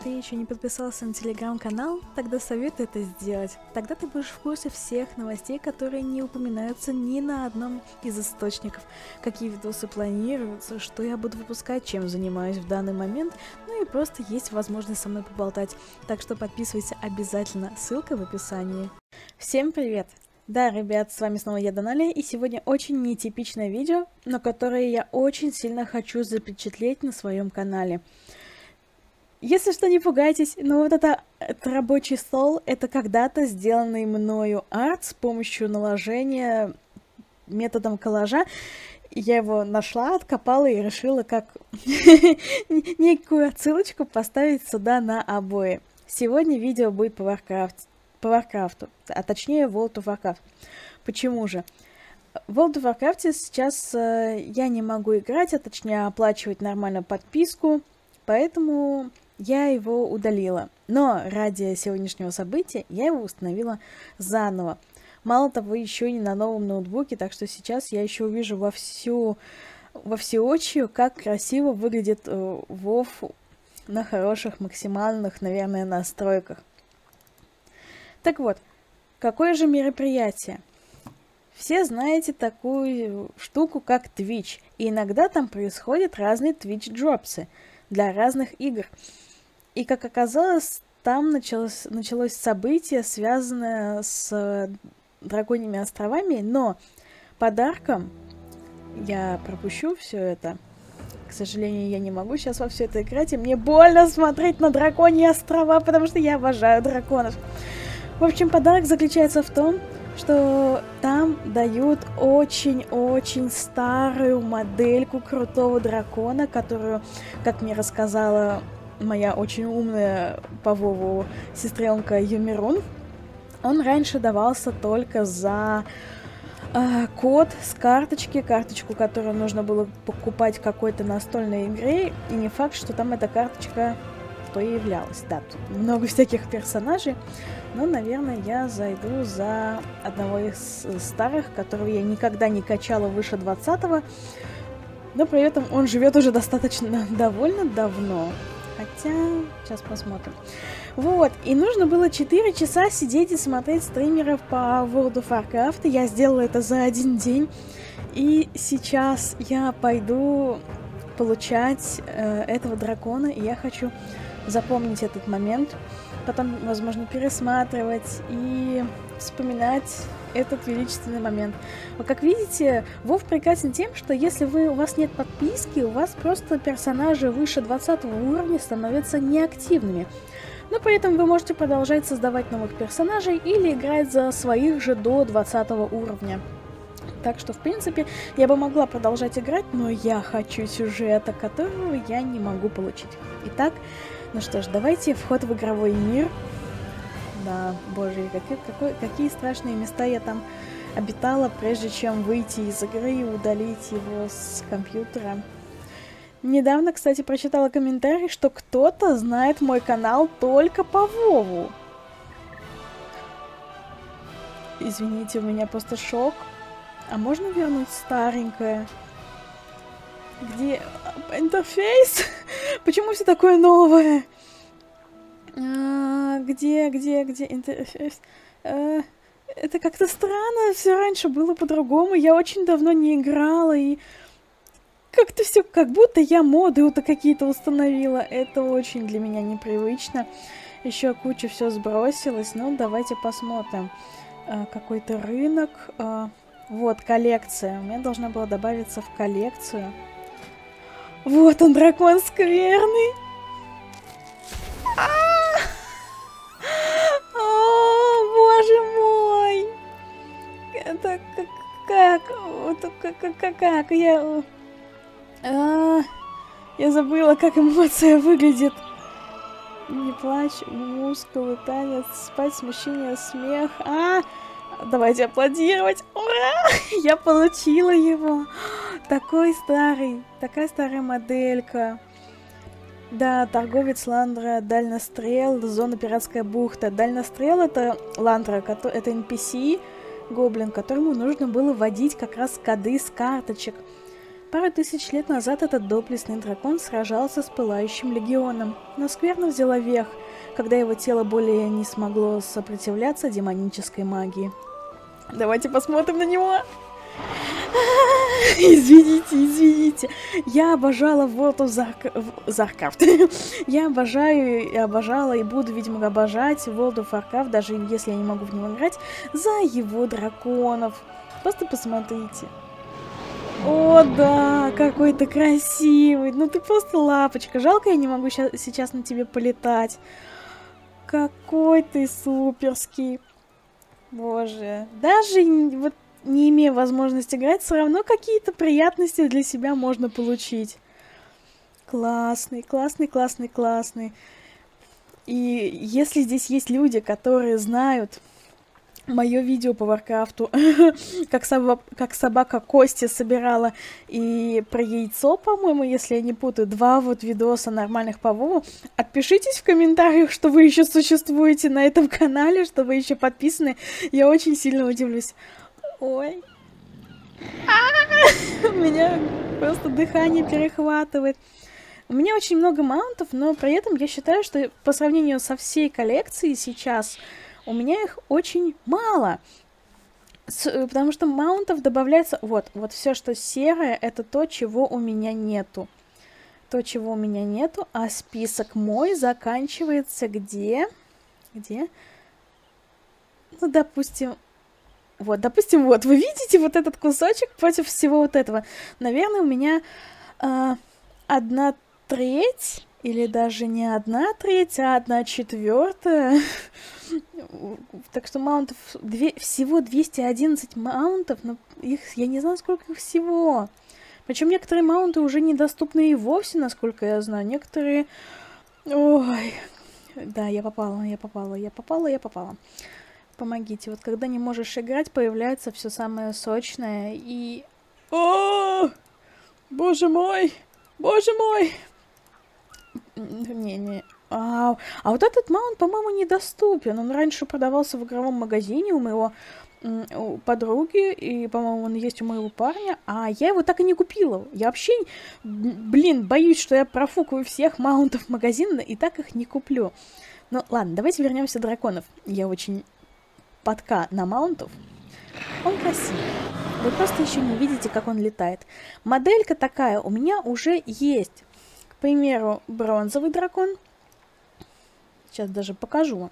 ты еще не подписался на телеграм-канал, тогда советую это сделать. Тогда ты будешь в курсе всех новостей, которые не упоминаются ни на одном из источников. Какие видосы планируются, что я буду выпускать, чем занимаюсь в данный момент, ну и просто есть возможность со мной поболтать. Так что подписывайся обязательно, ссылка в описании. Всем привет! Да, ребят, с вами снова я, Даналия, и сегодня очень нетипичное видео, но которое я очень сильно хочу запечатлеть на своем канале. Если что, не пугайтесь, но вот это рабочий стол, это когда-то сделанный мною арт с помощью наложения методом коллажа. Я его нашла, откопала и решила как некую отсылочку поставить сюда на обои. Сегодня видео будет по Варкрафту, а точнее World of Warcraft. Почему же? В World of Warcraft сейчас я не могу играть, а точнее оплачивать нормально подписку, поэтому я его удалила. Но ради сегодняшнего события я его установила заново. Мало того, еще и на новом ноутбуке, так что сейчас я еще увижу во всеочию, как красиво выглядит WoW на хороших максимальных, наверное, настройках. Так вот, какое же мероприятие? Все знаете такую штуку, как Twitch, и иногда там происходят разные Twitch-дропсы для разных игр. И, как оказалось, там началось событие, связанное с Драконьими островами, но подарком я пропущу все это. К сожалению, я не могу сейчас во все это играть, и мне больно смотреть на Драконьи острова, потому что я обожаю драконов. В общем, подарок заключается в том, что там дают очень-очень старую модельку крутого дракона, которую, как мне рассказала моя очень умная по Вову сестренка Юмирун, он раньше давался только за код с карточку, которую нужно было покупать в какой-то настольной игре, и не факт, что там эта карточка появлялась. Да, тут много всяких персонажей, но, наверное, я зайду за одного из старых, которого я никогда не качала выше 20-го, но при этом он живет уже достаточно довольно давно. Хотя, сейчас посмотрим. Вот, и нужно было 4 часа сидеть и смотреть стримеров по World of Warcraft. Я сделала это за один день. И сейчас я пойду получать этого дракона, и я хочу запомнить этот момент, потом, возможно, пересматривать и вспоминать этот величественный момент. Вот как видите, WoW прекрасен тем, что если у вас нет подписки, у вас просто персонажи выше 20 уровня становятся неактивными. Но при этом вы можете продолжать создавать новых персонажей или играть за своих же до 20 уровня. Так что, в принципе, я бы могла продолжать играть, но я хочу сюжета, которого я не могу получить. Итак, ну что ж, давайте вход в игровой мир. Да, боже, какие страшные места я там обитала, прежде чем выйти из игры и удалить его с компьютера. Недавно, кстати, прочитала комментарий, что кто-то знает мой канал только по Вову. Извините, у меня просто шок. А можно вернуть старенькое? Где интерфейс? Почему все такое новое? Где интерфейс? Это как-то странно, все раньше было по-другому. Я очень давно не играла, и как-то все, как будто я моды какие-то установила. Это очень для меня непривычно. Еще куча все сбросилось. Ну, давайте посмотрим. Какой-то рынок. Вот, коллекция. У меня должна была добавиться в коллекцию. Вот он, дракон скверный. О, боже мой! Это как? Я забыла, как эмоция выглядит. Не плачь, мускулы, танец, спать, смущение, смех. Давайте аплодировать. Ура! Я получила его. Такой старый, такая старая моделька. Да, торговец Ландра, дальнострел, зона пиратская бухта. Дальнострел — это Ландра, это NPC, гоблин, которому нужно было вводить как раз коды с карточек. Пару тысяч лет назад этот доблестный дракон сражался с пылающим легионом, но скверна взяла верх, когда его тело более не смогло сопротивляться демонической магии. Давайте посмотрим на него! Извините. Я обожала World of Warcraft. Я обожаю и обожала и буду, видимо, обожать World of Warcraft, даже если я не могу в него играть, за его драконов. Просто посмотрите. О, да, какой ты красивый. Ну ты просто лапочка. Жалко, я не могу сейчас на тебе полетать. Какой ты суперский. Боже. Даже вот не имея возможности играть, все равно какие-то приятности для себя можно получить. Классный. И если здесь есть люди, которые знают мое видео по Варкрафту, как собака кости собирала, и про яйцо, по-моему, если я не путаю, 2 вот видоса нормальных по Вову, отпишитесь в комментариях, что вы еще существуете на этом канале, что вы еще подписаны. Я очень сильно удивлюсь. Ой. У меня просто дыхание перехватывает. У меня очень много маунтов, но при этом я считаю, что по сравнению со всей коллекцией сейчас у меня их очень мало. Потому что маунтов добавляется... Вот все, что серое, это то, чего у меня нету. А список мой заканчивается где? Где? Ну, допустим, вот, вы видите вот этот кусочек против всего вот этого? Наверное, у меня 1/3, или даже не 1/3, а 1/4. Так что маунтов всего 211 маунтов, но их я не знаю, сколько их всего. Причем некоторые маунты уже недоступны и вовсе, насколько я знаю. Некоторые... Ой, да, я попала. Помогите. Вот когда не можешь играть, появляется все самое сочное и... О! Боже мой! Не. А вот этот маунт, по-моему, недоступен. Он раньше продавался в игровом магазине у моего у подруги, и, по-моему, он есть у моего парня, а я его так и не купила. Я вообще, боюсь, что я профукаю всех маунтов магазина и так их не куплю. Ну, ладно, давайте вернемся драконов. Я очень подка на маунтов. Он красивый. Вы просто еще не видите, как он летает. Моделька такая у меня уже есть. К примеру, бронзовый дракон. Сейчас даже покажу.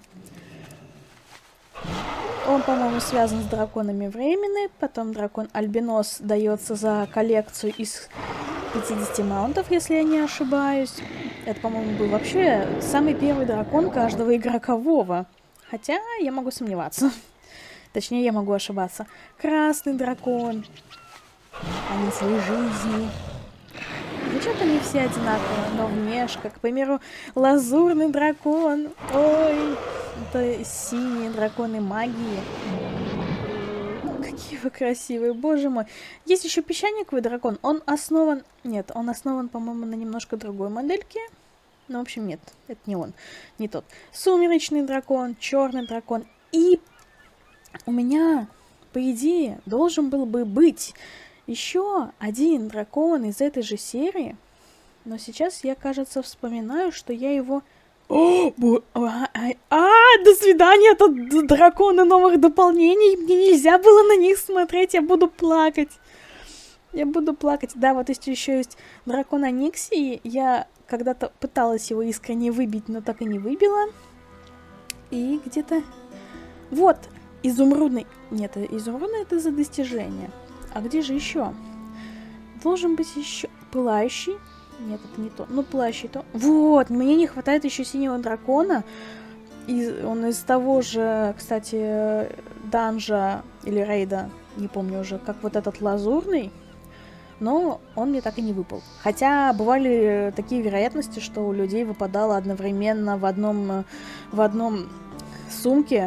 Он, по-моему, связан с драконами временной. Потом дракон Альбинос дается за коллекцию из 50 маунтов, если я не ошибаюсь. Это, по-моему, был вообще самый первый дракон каждого игрока Вова. Хотя я могу сомневаться. Точнее, я могу ошибаться. Красный дракон. Они своей жизни. Звучат они все одинаково, но внешне. К примеру, лазурный дракон. Ой, это синие драконы магии. Какие вы красивые, боже мой. Есть еще песчаниковый дракон. Он основан... Нет, он основан, по-моему, на немножко другой модельке. Ну, в общем, нет, это не он. Не тот. Сумеречный дракон, черный дракон. И у меня, по идее, должен был бы быть еще один дракон из этой же серии. Но сейчас я, кажется, вспоминаю, что я его... До свидания, это драконы новых дополнений. Мне нельзя было на них смотреть, я буду плакать. Да, вот еще есть дракон Аниксии. Я когда-то пыталась его искренне выбить, но так и не выбила. И где-то... Вот, изумрудный... Нет, изумрудный это за достижение. А где же еще? Должен быть еще пылающий. Нет, это не то. Ну, пылающий то. Вот, мне не хватает еще синего дракона. Он из того же, кстати, данжа или рейда, не помню уже, как вот этот лазурный. Но он мне так и не выпал. Хотя бывали такие вероятности, что у людей выпадало одновременно в одном сумке.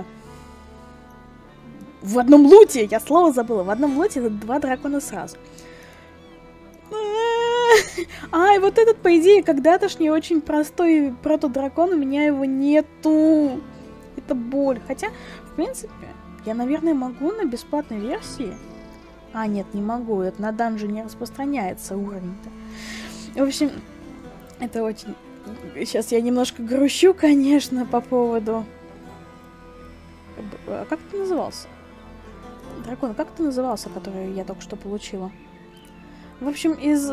В одном луте! Я слово забыла. В одном луте это 2 дракона сразу. И вот этот, по идее, когда-тошний очень простой протодракон, у меня его нету. Это боль. Хотя, в принципе, я, наверное, могу на бесплатной версии А, нет, не могу. Это на данжи не распространяется уровень-то. В общем, это очень... Сейчас я немножко грущу, конечно, по поводу... Как это назывался? Дракон, как это назывался, который я только что получила? В общем,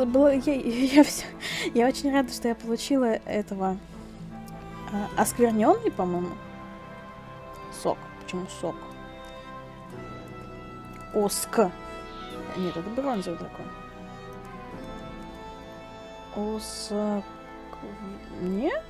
я очень рада, что я получила этого... Оскверненный, по-моему. Сок. Почему сок? Оск. Нет, это бронзовый дракон. Оск... Нет?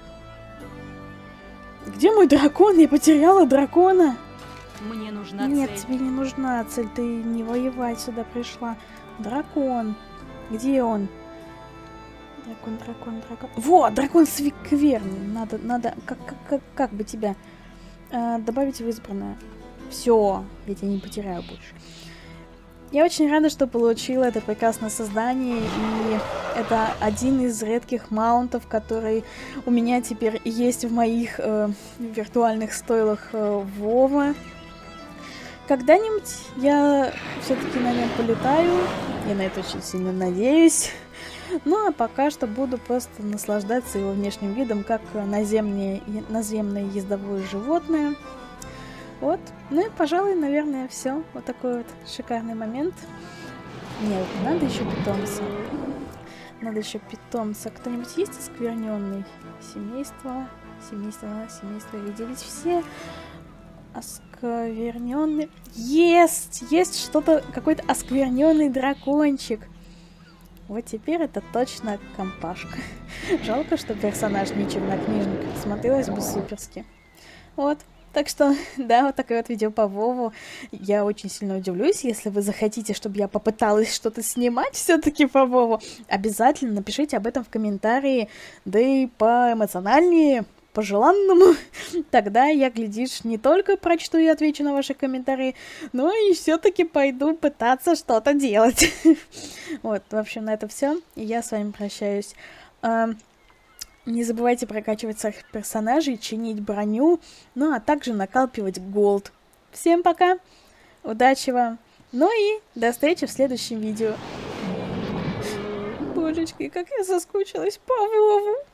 Где мой дракон? Я потеряла дракона. Мне нужна Нет, цель. тебе не нужна цель. Ты не воевать сюда пришла. Дракон. Где он? Дракон, дракон, дракон. Вот, дракон скверный. Надо, как бы тебя добавить в избранное. Все, я тебя не потеряю больше. Я очень рада, что получила это прекрасное создание, и это один из редких маунтов, который у меня теперь есть в моих виртуальных стойлах Вова. Когда-нибудь я все-таки на нем полетаю, я на это очень сильно надеюсь. Ну а пока что буду просто наслаждаться его внешним видом, как наземное ездовое животное. Вот. Ну и, пожалуй, наверное, все. Вот такой вот шикарный момент. Нет, надо еще питомца. Надо еще питомца. Кто-нибудь есть оскверненный? Семейство. Виделись все. Оскверненный. Есть что-то, какой-то оскверненный дракончик. Вот теперь это точно компашка. Жалко, что персонаж не чернокнижник. Смотрелось бы суперски. Вот. Так что, да, вот такое вот видео по Вову. Я очень сильно удивлюсь, если вы захотите, чтобы я попыталась что-то снимать все-таки по Вову. Обязательно напишите об этом в комментарии, да и поэмоциональнее, по желанному. Тогда я, глядишь, не только прочту и отвечу на ваши комментарии, но и все-таки пойду пытаться что-то делать. Вот, в общем, на это все. И я с вами прощаюсь. Не забывайте прокачивать своих персонажей, чинить броню, ну а также накалпивать голд. Всем пока, удачи вам, ну и до встречи в следующем видео. Божечки, как я соскучилась по Вову.